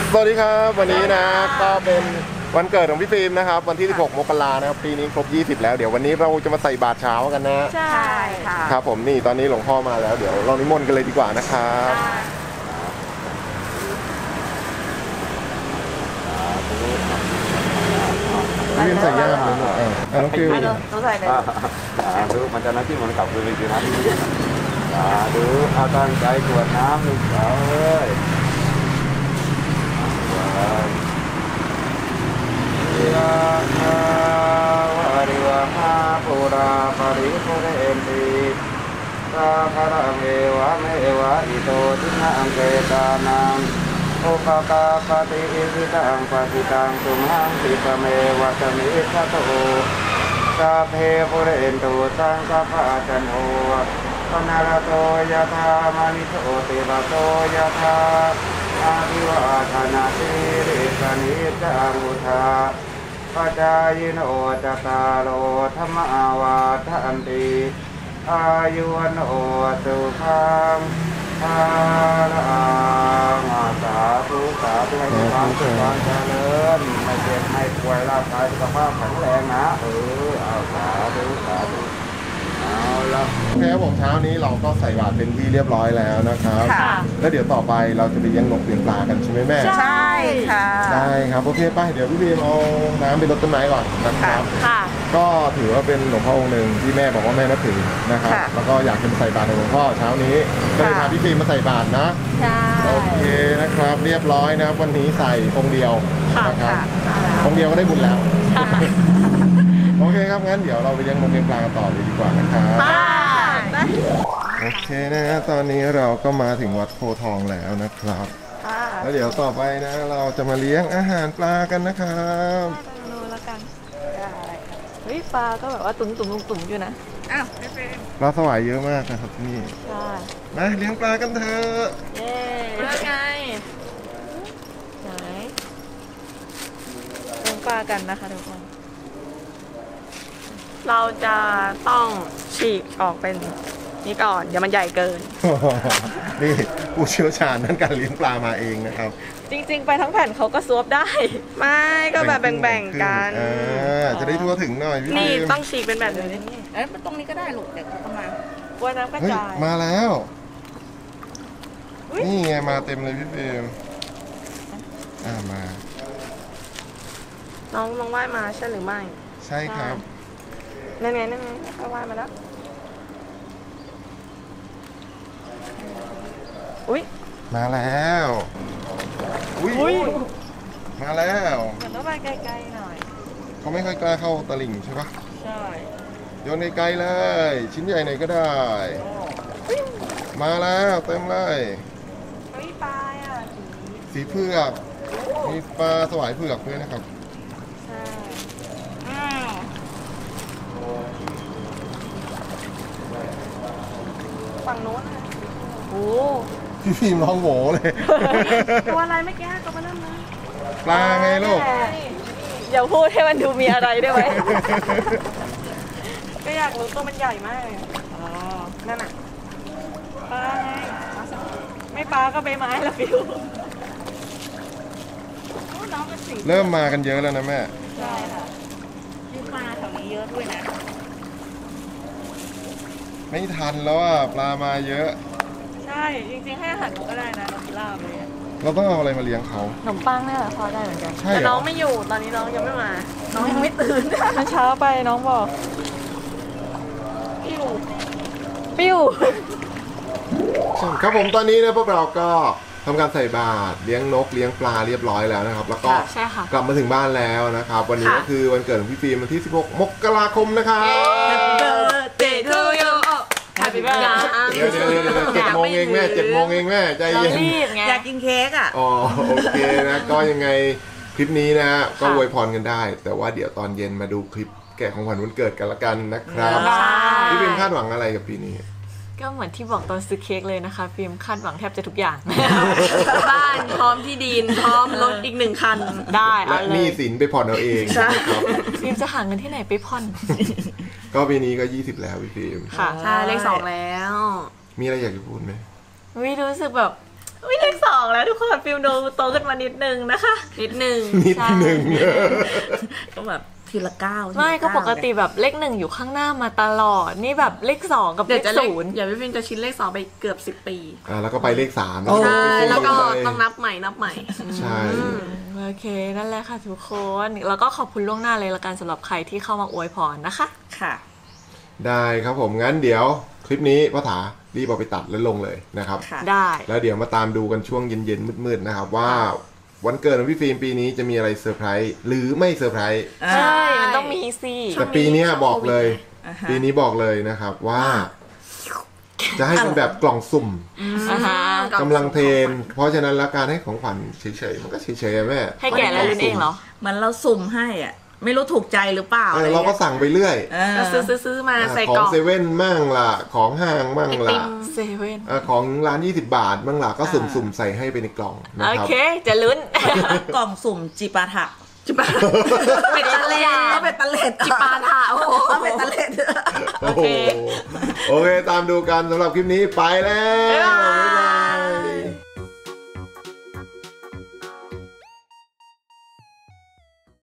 สวัสดีครับวันนี้นะก็เป็นวันเกิดของพี่ฟิล์มนะครับวันที่16มกรานะครับปีนี้ครบ20แล้วเดี๋ยววันนี้เราจะมาใส่บาตรเช้ากันนะใช่ค่ะครับผมนี่ตอนนี้หลวงพ่อมาแล้วเดี๋ยวเรานิมนต์กันเลยดีกว่านะครับพี่ฟิล์มใส่ย่ามเลยน้องฟิล์มต้องใส่เลยดูมันจะนั่งที่มันกลับไปเลยนะดูเอาตั้งใจกวดน้ำลูกสาวเอ้ยยะถาวะริวหาปุราปริปุเรนติสาคารังเอวะเมวะอิโตทินังเกตานังอุปกาปฏิอิทิตังปฏิตังตุมหังติปเมวะสมิทโตสัพเพปุเรนตุสังกปะจันโทปนารโตยะธามณิโชติบะโตยะธาอาภิวาทนาสิริสนิจังอุทาปัจจายโนจตารโลธรรมาวาทันติอายุวันโอสุขังภาลังสาธุสาธุให้ความสุขความเจริญไม่เจ็บไม่ป่วยร่างกายสุขภาพแข็งแรงนะเอาสาธุสาธุเอาละโอเคครับผมเช้านี้เราก็ใส่บาตรเป็นที่เรียบร้อยแล้วนะครับแล้วเดี๋ยวต่อไปเราจะไปเลี้ยงนกเลี้ยงปลากันใช่ไหมแม่ใช่ค่ะได้ครับโอเคไปเดี๋ยวพี่บีมเอาน้ำไปรดต้นไม้ก่อนนะครับก็ถือว่าเป็นหลวงพ่อองค์หนึ่งที่แม่บอกว่าแม่นับถือนะครับแล้วก็อยากจะใส่บาตรในหลวงพ่อเช้านี้ก็เลยพาพี่บีมมาใส่บาตรนะโอเคนะครับเรียบร้อยนะครับวันนี้ใส่องค์เดียวนะครับองค์เดียวก็ได้บุญแล้วโอเคครับงั้นเดี๋ยวเราไปเลี้ยงนกเลี้ยงปลากันต่อเลยดีกว่านะครับโอเคนะฮะตอนนี้เราก็มาถึงวัดโพทองแล้วนะครับแล้วเดี๋ยวต่อไปนะเราจะมาเลี้ยงอาหารปลากันนะครับดูแล้วกันเฮ้ยปลาก็แบบว่าตุ่มอยู่นะอ้าวไม่เป็นปลาสวายเยอะมากนะครับที่นี่มาเลี้ยงปลากันเถอะเย้แล้วไงไหนเลี้ยงปลากันนะคะทุกคนเราจะต้องฉีกออกเป็นนี่ก่อนอย่ามันใหญ่เกินนี่ผู้เชี่ยวชาญด้านการเลี้ยงปลามาเองนะครับจริงๆไปทั้งแผ่นเขาก็ซวบได้ไม่ก็แบบแบ่งๆกันจะได้ทั่วถึงหน่อยพี่นี่ต้องฉีกเป็นแบบนี้ตรงนี้ก็ได้ลูกเดี๋ยวเขามาว่าน้ำกระจายมาแล้วนี่ไงมาเต็มเลยพี่เฟรมมาน้องว่ายมาใช่หรือไม่ใช่ครับนั่นไงเขาว่ายมาแล้วอุ้ยมาแล้วอุ้ยมาแล้วเหมือนต้องไปไกลๆหน่อยเขาไม่ค่อยกล้าเข้าตลิ่งใช่ปะใช่โยนไกลๆเลยชิ้นใหญ่ไหนก็ได้มาแล้วเต็มเลยปลาสีเผือกมีปลาสวายเผือกด้วยนะครับฝั่งโน้นโอ้พี่ฟิล์มร้องโหเลยตัวอะไรไม่แก้ตัวมาเริ่มเลยปลาไงลูกอย่าพูดให้มันดูมีอะไรได้ไหมก็อยากรู้ตัวมันใหญ่มากอ๋อนั่นน่ะปลาไงไม่ปลาก็ใบไม้ละฟิวเริ่มมากันเยอะแล้วนะแม่ใช่ค่ะมีปลาแถวนี้เยอะด้วยนะไม่ทันแล้วปลามาเยอะใช่จริงๆให้อาหารก็ได้นะน้ำลาบเลยเราต้องเอาอะไรมาเลี้ยงเขาขนมปังเนี่ยพอได้เหมือนกันแต่น้องไม่อยู่ตอนนี้น้องยังไม่มาน้องยังไม่ตื่นมันเช้าไปน้องบอกปิ้วครับผมตอนนี้นะพวกเราก็ทำการใส่บาตรเลี้ยงนกเลี้ยงปลาเรียบร้อยแล้วนะครับแล้วก็กลับมาถึงบ้านแล้วนะครับวันนี้ก็คือวันเกิดของพี่ฟิล์มวันที่16มกราคมนะครับ Happy birthday to you Happy birthday เดี๋ยว7 โมงเองแม่7 โมงเองแม่ใจเย็นอยากกินเค้กอ๋อโอเคนะก็ยังไงคลิปนี้นะก็อวยพรกันได้แต่ว่าเดี๋ยวตอนเย็นมาดูคลิปแกะของขวัญวันเกิดกันละกันนะครับพี่ฟิล์มคาดหวังอะไรกับปีนี้ก็เหมือนที่บอกตอนซื้อเค้กเลยนะคะฟิล์มคาดหวังแทบจะทุกอย่างบ้านพร้อมที่ดินพร้อมรถอีก1 คันได้และหนี้สินไปผ่อนเอาเองครับฟิล์มจะหาเงินที่ไหนไปผ่อนก็ปีนี้ก็20แล้วพี่ฟิล์มค่ะใช่เลข2แล้วมีอะไรอยากจะพูดไหมรู้สึกแบบไม่เลข2แล้วทุกคนฟิล์มดูโตขึ้นมานิดนึงนะคะนิดนึงนิดหนึ่งก็แบบทีละก้าวไม่ก็ปกติแบบเลข1อยู่ข้างหน้ามาตลอดนี่แบบเลข2กับเลข0อย่าพี่ฟิล์มจะชินเลข2ไปเกือบ10 ปีแล้วก็ไปเลข3 ใช่แล้วก็ต้องนับใหม่ใช่โอเคนั่นแหละค่ะทุกคนแล้วก็ขอบคุณล่วงหน้าเลยละกันสำหรับใครที่เข้ามาอวยพรนะคะค่ะได้ครับผมงั้นเดี๋ยวคลิปนี้พ่อถารีบเอาไปตัดแล้วลงเลยนะครับได้แล้วเดี๋ยวมาตามดูกันช่วงเย็นๆมืดๆนะครับว่าวันเกิดของพี่ฟิล์มปีนี้จะมีอะไรเซอร์ไพรส์หรือไม่เซอร์ไพรส์ใช่มันต้องมีสิแต่ปีนี้บอกเลยปีนี้บอกเลยนะครับว่าจะให้เป็นแบบกล่องสุ่มกำลังเทรนเพราะฉะนั้นแล้วการให้ของขวัญเฉยๆมันก็เฉยๆแม่ให้แกะแล้วลุ้นเองเหรอมันเราสุ่มให้อ่ะไม่รู้ถูกใจหรือเปล่าเราก็สั่งไปเรื่อยซื้อมาใส่กล่องของเซเว่นมั่งล่ะของห้างมั่งล่ะเซเว่นของร้าน20 บาทมั่งล่ะก็สุ่มๆใส่ให้ไปในกล่องนะครับโอเคจะลุ้นกล่องสุ่มจิปาถะเป็นตะเล็ดเป็นตะเล็ดจิปาถะโอ้โหเป็นตะเล็ดโอเคตามดูกันสำหรับคลิปนี้ไปแล้ว